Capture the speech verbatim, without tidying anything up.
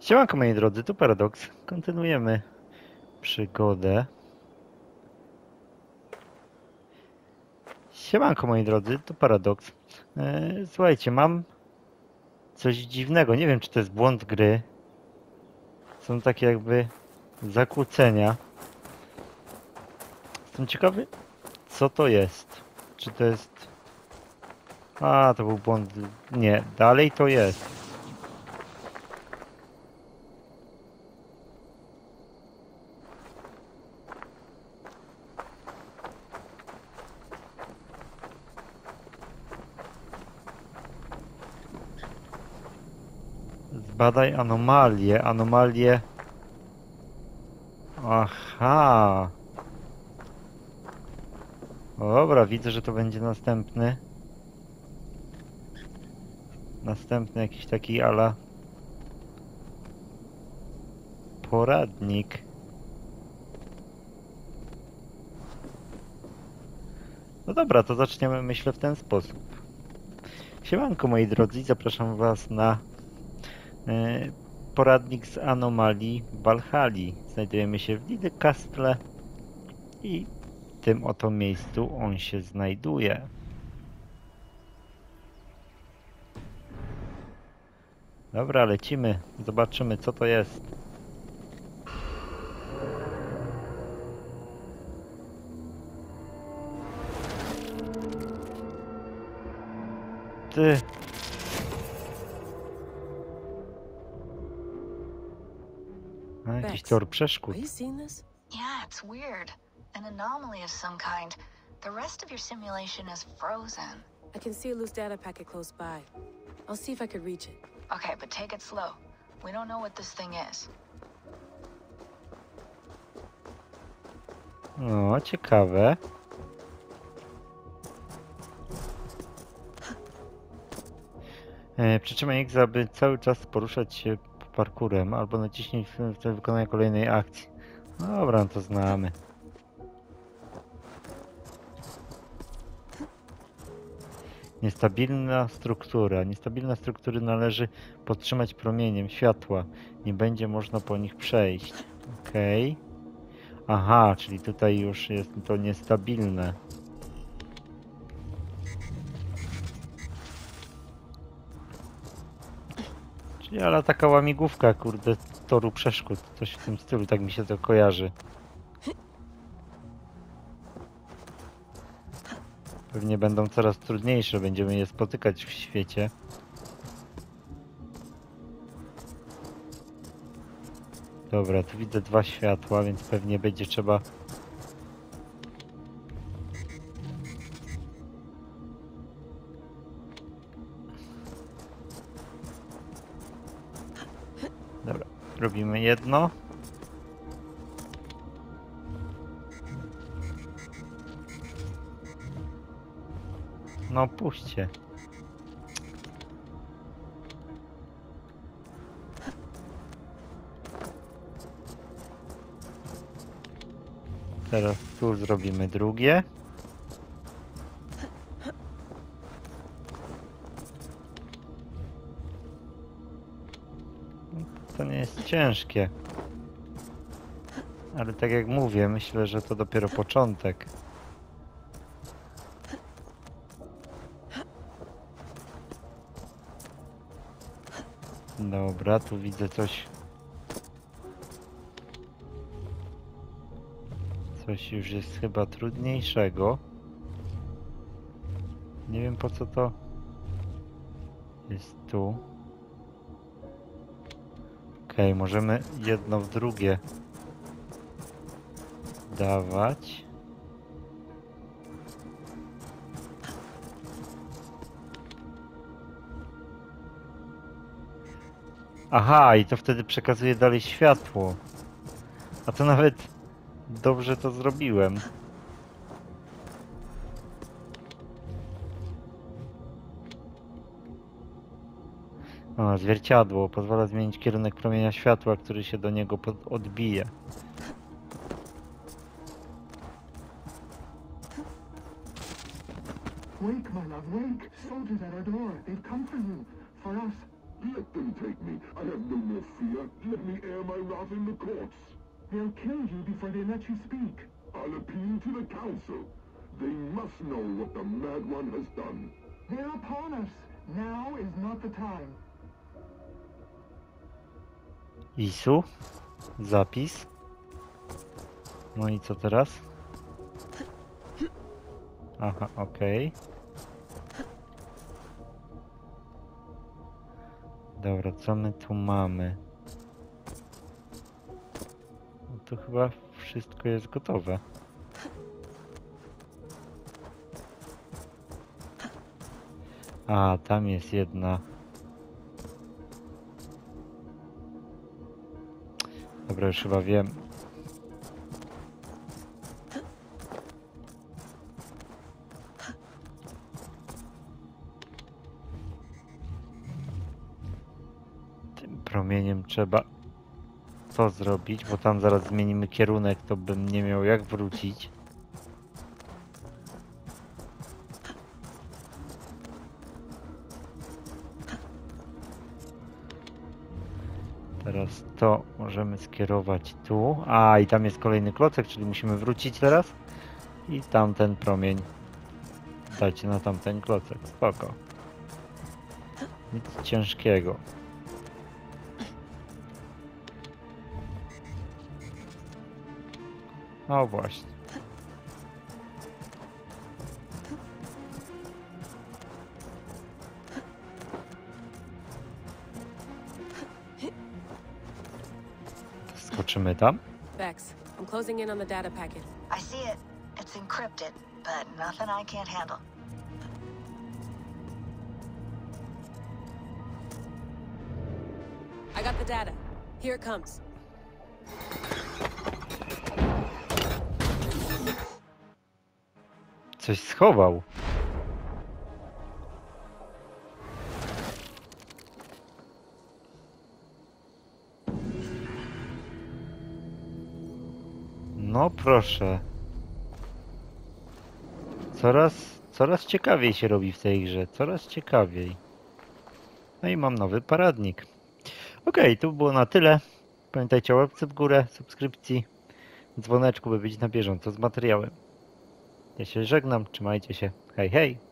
Siemanko moi drodzy, tu Paradox. Kontynuujemy przygodę. Siemanko moi drodzy, tu Paradox. E, słuchajcie, mam coś dziwnego. Nie wiem, czy to jest błąd gry. Są takie jakby zakłócenia. Jestem ciekawy, co to jest. Czy to jest... A, to był błąd. Nie, dalej to jest. Zbadaj anomalie. Anomalie... Aha. Dobra, widzę, że to będzie następny. Następny jakiś taki ala poradnik. No dobra, to zaczniemy myślę w ten sposób. Siemanko moi drodzy, zapraszam was na e, poradnik z anomalii Walhali. Znajdujemy się w Lille Castle i w tym oto miejscu on się znajduje. Dobra, lecimy. Zobaczymy co to jest. Ty. A, jakiś tor przeszkód. Are you seeing this? Yeah, it's weird. An anomaly of some kind. The rest of your simulation is frozen. I can see a loose data packet close by. I'll see if I could reach it. Okay, but take it slow. We don't know what this thing is. O, ciekawe. E, przytrzymaj X, aby cały czas poruszać się parkurem, albo naciśnij w celu wykonania kolejnej akcji. Dobra, no to znamy. Niestabilna struktura. Niestabilne struktury należy podtrzymać promieniem światła. Nie będzie można po nich przejść. Okej. Okay. Aha, czyli tutaj już jest to niestabilne. Czyli ale taka łamigłówka, kurde, toru przeszkód. Coś w tym stylu, tak mi się to kojarzy. Pewnie będą coraz trudniejsze, będziemy je spotykać w świecie. Dobra, tu widzę dwa światła, więc pewnie będzie trzeba... Dobra, robimy jedno. No puśćcie. Teraz tu zrobimy drugie. To nie jest ciężkie. Ale tak jak mówię, myślę, że to dopiero początek. Dobra, tu widzę coś. Coś już jest chyba trudniejszego. Nie wiem po co to jest tu. Okej, okay, możemy jedno w drugie dawać. Aha, i to wtedy przekazuje dalej światło. A to nawet dobrze to zrobiłem. O, zwierciadło pozwala zmienić kierunek promienia światła, który się do niego odbija. Wake, my love, wake! Soldiers at our door. They've come for you. For us. Let them take me. I have no more fear. Let me air my wrath in the courts. They'll kill you before they let you speak. I'll appeal to the council. They must know what the Mad One has done. They're upon us. Now is not the time. Isu. Zapis. No i co teraz? Aha, okej. Dobra, co my tu mamy? No to chyba wszystko jest gotowe. A, tam jest jedna. Dobra, już chyba wiem. Tym promieniem trzeba to zrobić, bo tam zaraz zmienimy kierunek, to bym nie miał jak wrócić. Teraz to możemy skierować tu. A, i tam jest kolejny klocek, czyli musimy wrócić teraz. I tamten promień dać na tamten klocek. Spoko. Nic ciężkiego. O właśnie. Skoczymy tam. Vex, I'm closing in on the data packet. I see it. It's encrypted, but nothing I can't handle. I got the data. Here it comes. Coś schował. No proszę. Coraz, coraz ciekawiej się robi w tej grze. Coraz ciekawiej. No i mam nowy paradnik. Okej, to było na tyle. Pamiętajcie o łapce w górę, subskrypcji, dzwoneczku, by być na bieżąco z materiałem. Ja się żegnam, trzymajcie się. Hej, hej!